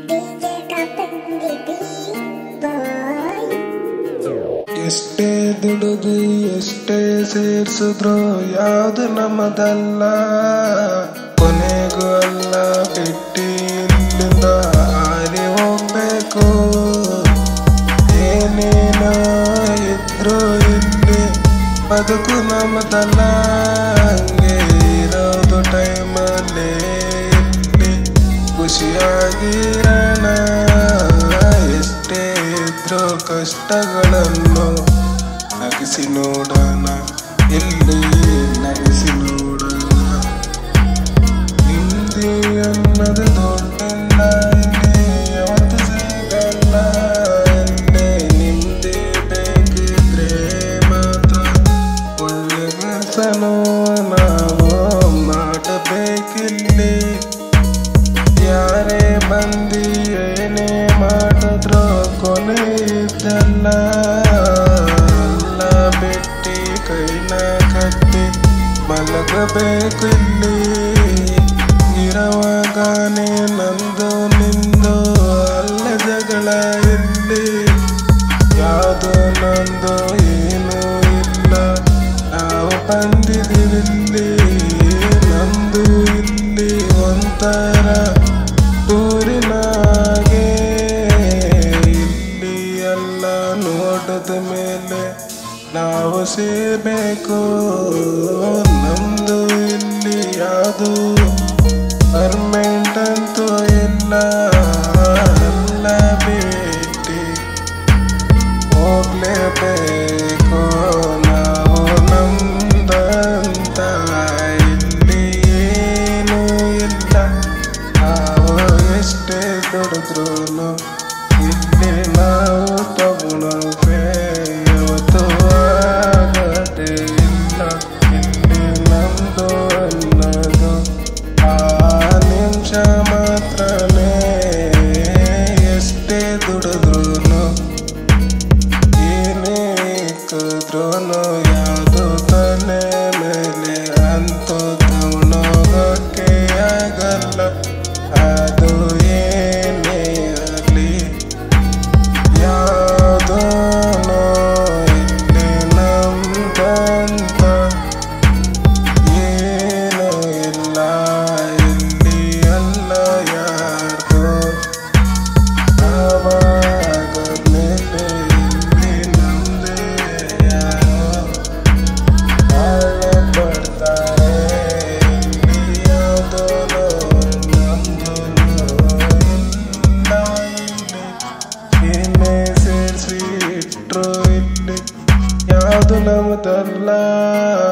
ಎಷ್ಟೇ ದುಡಿದು ಎಷ್ಟೇ ಸೇರ್ಸಿದ್ರು ಯಾವುದು ನಮ್ಮದಲ್ಲ, ಕೊನೆಗೂ ಅಲ್ಲ ಬಿಟ್ಟಿ ಇಲ್ಲಿಂದ ಹಾರಿ ಹೋಗ್ಬೇಕು. ಏನೇನೋ ಇದ್ರು ಇಲ್ಲಿ ಬದುಕು ನಮ್ಮದಲ್ಲ, ಹಂಗೆ ಇರೋದು ಟೈಮಲ್ಲಿ ಇಲ್ಲಿ ಖುಷಿಯಾಗಿರೋಣ. ಎಷ್ಟೇ ಇದ್ರು ಕಷ್ಟಗಳನ್ನು ನಗಿಸಿ ನೋಡೋಣ, ಇಲ್ಲಿ ನಗಿಸಿ ನೋಡೋಣ. ಹಿಂದಿ ಅನ್ನೋದು ದೊಡ್ಡಿಲ್ಲ, ಇಲ್ಲಿ ಯಾವತ್ತು ಸಿಗಲ್ಲ. ಇಲ್ಲಿ ನಿಂದೆ ಬೇಕಿದ್ರೆ ಮಾತ್ರ ಒಳ್ಳೆ ಕೆಲಸನೂ ನಾವು ಮಾಡಬೇಕಿಲ್ಲಿ. ಯಾರೇ ಬಂದು ಏನೇ ಮಾಡಿದ್ರು ಕೊನೆ ಇದ್ದಲ್ಲ, ಎಲ್ಲ ಬಿಟ್ಟು ಕೈನ ಕಟ್ಟಿ ಮಲಗಬೇಕು ಇಲ್ಲಿ. ಇರುವಾಗನೇ ನಂದು ನಿಂದು ಅಲ್ಲ ಜಗಳ ಇಲ್ಲಿ, ಯಾವುದು ನಂದು ಏನೂ ಇಲ್ಲ, ನಾವು ಬಂದಿದ್ದೀವಿಲ್ಲಿ. ನಂದು ಇಲ್ಲಿ ಒಂಥರ ಊರಿನಾಗೆ, ಇಲ್ಲಿ ಎಲ್ಲ ನೋಡಿದ ಮೇಲೆ ನಾವು ಸೇರ್ಬೇಕು. ನಮ್ದು ಇಲ್ಲಿ ಯಾವುದು ಪರ್ಮನೆಂಟ್ ಅಂತೂ ಇಲ್ಲ, ಎಲ್ಲ ಬಿಟ್ಟು ಹೋಗ್ಲೇಬೇಕು ನಾವು ನಮ್ದಂತ. ಇಲ್ಲಿ ಏನೂ ಇಲ್ಲ, ನಾವು ಎಷ್ಟೇ ದುಡಿದ್ರು ಇಲ್ಲಿ ನಾವು ತಗೊಳ್ಳೋಕೆ ಯಾವತ್ತೂ ಆಗದೇ ಇಲ್ಲ. ಇಲ್ಲಿ ನಮ್ದು ಅನ್ನೋದು ಆ ನಿಮಿಷ ಮಾತ್ರನೇ, ಎಷ್ಟೇ ದುಡಿದ್ರು ಏನೇ ಇಕ್ಕಿದ್ರು ಯಾವುದು ತಲೆ ಮೇಲೆ ಅಂತೂ ತಗೊಳ್ಳೋಕೆ ಆಗಲ್ಲ. ಅದು ಏನೇ ಆಗಲಿ ಯಾವುದೋ ಇಲ್ಲಿ ನಮ್ದಂತ ಏನೂ ಇಲ್ಲ, ಇಲ್ಲಿ ಎಲ್ಲ ಯಾರ್ದು ಆವಾಗಲೇನೆ. ಇಲ್ಲಿ ನಮ್ದೇ ಯಾರೋ ಹಾಳು ಪಡ್ತಾರೆ, ಇಲ್ಲಿ ಯಾವುದೋ ನಮ್ದು ಇಲ್ಲ. ಇಲ್ಲಿ ಏನೇ ಸೇರಿಸಿ ಇಟ್ರು ಇಲ್ಲಿ ಯಾವುದು ನಮ್ಮದಲ್ಲ.